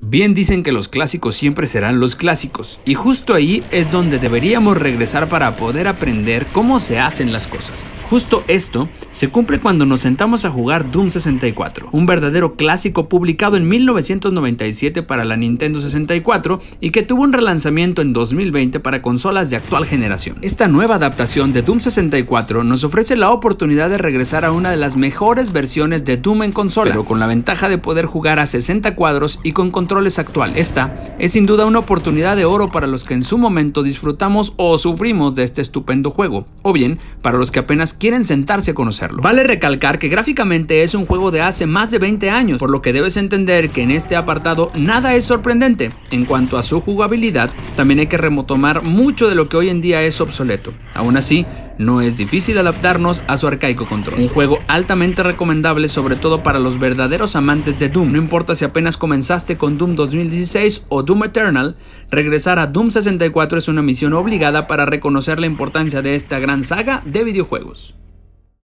Bien dicen que los clásicos siempre serán los clásicos, y justo ahí es donde deberíamos regresar para poder aprender cómo se hacen las cosas. Justo esto se cumple cuando nos sentamos a jugar Doom 64, un verdadero clásico publicado en 1997 para la Nintendo 64 y que tuvo un relanzamiento en 2020 para consolas de actual generación. Esta nueva adaptación de Doom 64 nos ofrece la oportunidad de regresar a una de las mejores versiones de Doom en consola, pero con la ventaja de poder jugar a 60 cuadros y con controles actuales. Esta es sin duda una oportunidad de oro para los que en su momento disfrutamos o sufrimos de este estupendo juego, o bien para los que apenas quieren sentarse a conocerlo. Vale recalcar que gráficamente es un juego de hace más de 20 años, por lo que debes entender que en este apartado nada es sorprendente. En cuanto a su jugabilidad, también hay que retomar mucho de lo que hoy en día es obsoleto. Aún así, no es difícil adaptarnos a su arcaico control. Un juego altamente recomendable, sobre todo para los verdaderos amantes de Doom. No importa si apenas comenzaste con Doom 2016 o Doom Eternal, regresar a Doom 64 es una misión obligada para reconocer la importancia de esta gran saga de videojuegos.